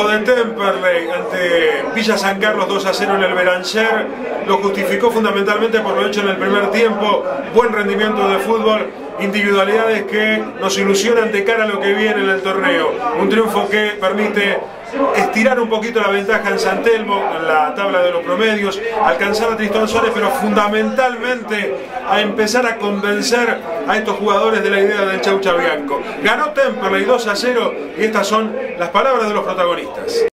Lo de Temperley ante Villa San Carlos 2-0 en el Beranger lo justificó fundamentalmente por lo hecho en el primer tiempo, buen rendimiento de fútbol, individualidades que nos ilusionan de cara a lo que viene en el torneo. Un triunfo que permite estirar un poquito la ventaja en San Telmo, en la tabla de los promedios, alcanzar a Tristán Suárez, pero fundamentalmente a empezar a convencer a estos jugadores de la idea del Chau Chabianco. Ganó Temperley 2-0 y estas son las palabras de los protagonistas.